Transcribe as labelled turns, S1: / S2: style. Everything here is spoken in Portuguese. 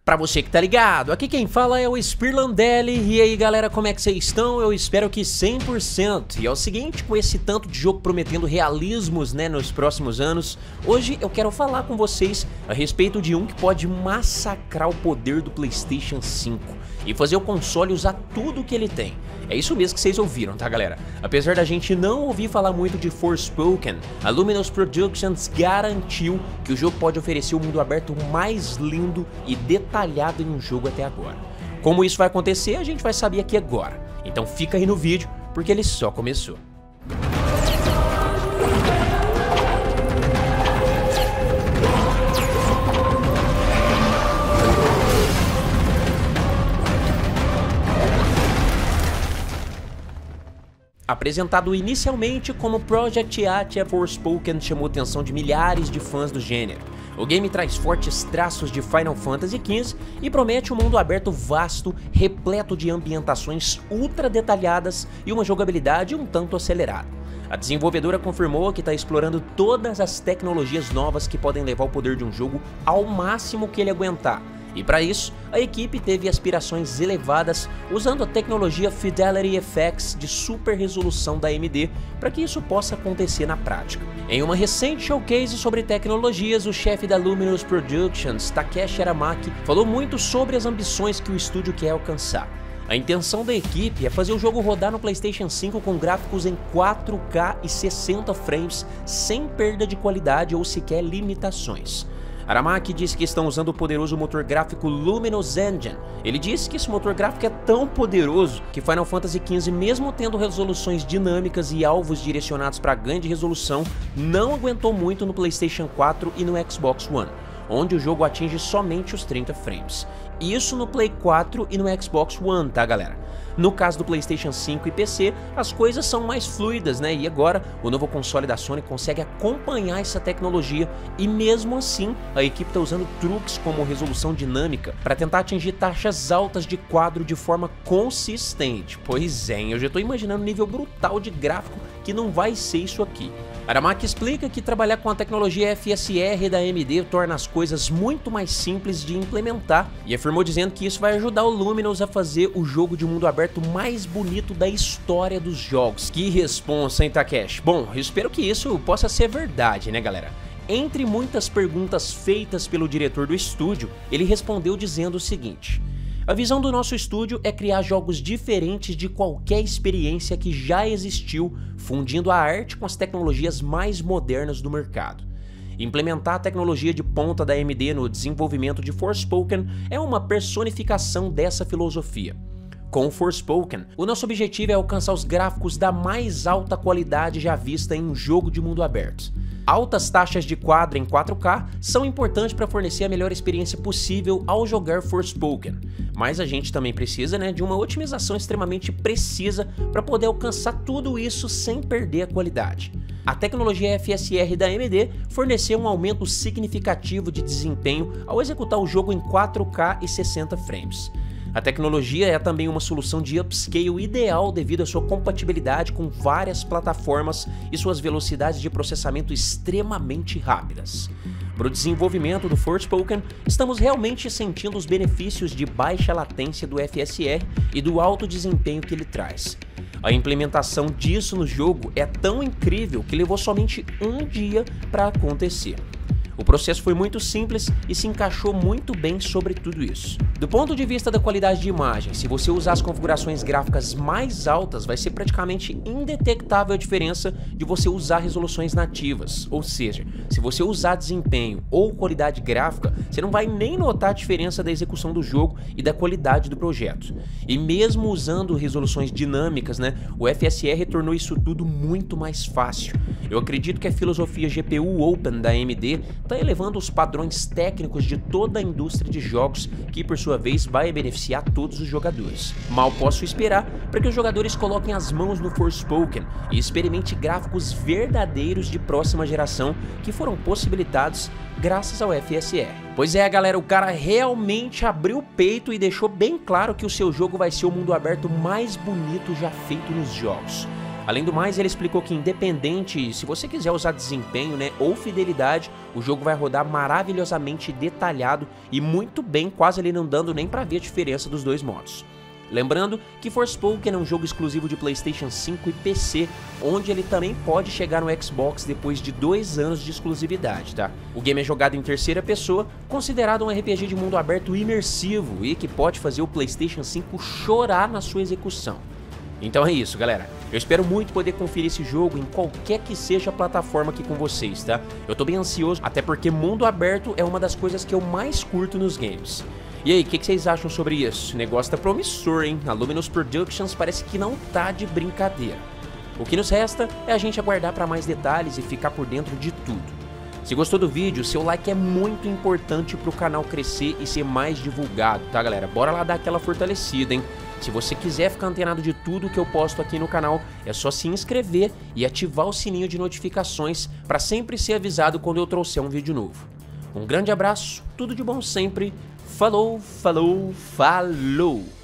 S1: Pra você que tá ligado, aqui quem fala é o Spirlandelli. E aí galera, como é que vocês estão? Eu espero que 100%. E é o seguinte, com esse tanto de jogo prometendo realismos, né, nos próximos anos, hoje eu quero falar com vocês a respeito de um que pode massacrar o poder do PlayStation 5 e fazer o console usar tudo que ele tem. É isso mesmo que vocês ouviram, tá galera? Apesar da gente não ouvir falar muito de Forspoken, a Luminous Productions garantiu que o jogo pode oferecer o mundo aberto mais lindo e detalhado em um jogo até agora. Como isso vai acontecer, a gente vai saber aqui agora. Então fica aí no vídeo, porque ele só começou. Apresentado inicialmente como Project Athia, Forspoken chamou a atenção de milhares de fãs do gênero. O game traz fortes traços de Final Fantasy XV e promete um mundo aberto vasto, repleto de ambientações ultra detalhadas e uma jogabilidade um tanto acelerada. A desenvolvedora confirmou que está explorando todas as tecnologias novas que podem levar o poder de um jogo ao máximo que ele aguentar. E para isso, a equipe teve aspirações elevadas usando a tecnologia Fidelity FX de super resolução da AMD para que isso possa acontecer na prática. Em uma recente showcase sobre tecnologias, o chefe da Luminous Productions, Takeshi Aramaki, falou muito sobre as ambições que o estúdio quer alcançar. A intenção da equipe é fazer o jogo rodar no PlayStation 5 com gráficos em 4K e 60 frames, sem perda de qualidade ou sequer limitações. Aramaki disse que estão usando o poderoso motor gráfico Luminous Engine. Ele disse que esse motor gráfico é tão poderoso que Final Fantasy XV, mesmo tendo resoluções dinâmicas e alvos direcionados para grande resolução, não aguentou muito no PlayStation 4 e no Xbox One, onde o jogo atinge somente os 30 frames. Isso no Play 4 e no Xbox One, tá galera? No caso do PlayStation 5 e PC, as coisas são mais fluidas, né? E agora, o novo console da Sony consegue acompanhar essa tecnologia e mesmo assim, a equipe está usando truques como resolução dinâmica para tentar atingir taxas altas de quadro de forma consistente. Pois é, eu já estou imaginando um nível brutal de gráfico que não vai ser isso aqui. Aramaki explica que trabalhar com a tecnologia FSR da AMD torna as coisas muito mais simples de implementar e afirmou dizendo que isso vai ajudar o Luminous a fazer o jogo de mundo aberto mais bonito da história dos jogos. Que responsa, hein, Takeshi? Bom, eu espero que isso possa ser verdade, né, galera? Entre muitas perguntas feitas pelo diretor do estúdio, ele respondeu dizendo o seguinte: a visão do nosso estúdio é criar jogos diferentes de qualquer experiência que já existiu, fundindo a arte com as tecnologias mais modernas do mercado. Implementar a tecnologia de ponta da AMD no desenvolvimento de Forspoken é uma personificação dessa filosofia. Com Forspoken, o nosso objetivo é alcançar os gráficos da mais alta qualidade já vista em um jogo de mundo aberto. Altas taxas de quadro em 4K são importantes para fornecer a melhor experiência possível ao jogar Forspoken, mas a gente também precisa, né, de uma otimização extremamente precisa para poder alcançar tudo isso sem perder a qualidade. A tecnologia FSR da AMD forneceu um aumento significativo de desempenho ao executar o jogo em 4K e 60 frames. A tecnologia é também uma solução de upscale ideal devido à sua compatibilidade com várias plataformas e suas velocidades de processamento extremamente rápidas. Para o desenvolvimento do Forspoken, estamos realmente sentindo os benefícios de baixa latência do FSR e do alto desempenho que ele traz. A implementação disso no jogo é tão incrível que levou somente um dia para acontecer. O processo foi muito simples e se encaixou muito bem sobre tudo isso. Do ponto de vista da qualidade de imagem, se você usar as configurações gráficas mais altas, vai ser praticamente indetectável a diferença de você usar resoluções nativas. Ou seja, se você usar desempenho ou qualidade gráfica, você não vai nem notar a diferença da execução do jogo e da qualidade do projeto. E mesmo usando resoluções dinâmicas, né, o FSR tornou isso tudo muito mais fácil. Eu acredito que a filosofia GPU Open da AMD está elevando os padrões técnicos de toda a indústria de jogos, que por sua vez vai beneficiar todos os jogadores. Mal posso esperar para que os jogadores coloquem as mãos no Forspoken e experimente gráficos verdadeiros de próxima geração que foram possibilitados graças ao FSR. Pois é, galera, o cara realmente abriu o peito e deixou bem claro que o seu jogo vai ser o mundo aberto mais bonito já feito nos jogos. Além do mais, ele explicou que independente se você quiser usar desempenho, né, ou fidelidade, o jogo vai rodar maravilhosamente detalhado e muito bem, quase ali não dando nem pra ver a diferença dos dois modos. Lembrando que Forspoken é um jogo exclusivo de PlayStation 5 e PC, onde ele também pode chegar no Xbox depois de 2 anos de exclusividade, tá? O game é jogado em terceira pessoa, considerado um RPG de mundo aberto imersivo e que pode fazer o PlayStation 5 chorar na sua execução. Então é isso, galera. Eu espero muito poder conferir esse jogo em qualquer que seja a plataforma aqui com vocês, tá? Eu tô bem ansioso, até porque mundo aberto é uma das coisas que eu mais curto nos games. E aí, o que vocês acham sobre isso? O negócio tá promissor, hein? A Luminous Productions parece que não tá de brincadeira. O que nos resta é a gente aguardar para mais detalhes e ficar por dentro de tudo. Se gostou do vídeo, seu like é muito importante pro canal crescer e ser mais divulgado, tá, galera? Bora lá dar aquela fortalecida, hein? Se você quiser ficar antenado de tudo que eu posto aqui no canal, é só se inscrever e ativar o sininho de notificações para sempre ser avisado quando eu trouxer um vídeo novo. Um grande abraço, tudo de bom sempre. Falou, falou, falou!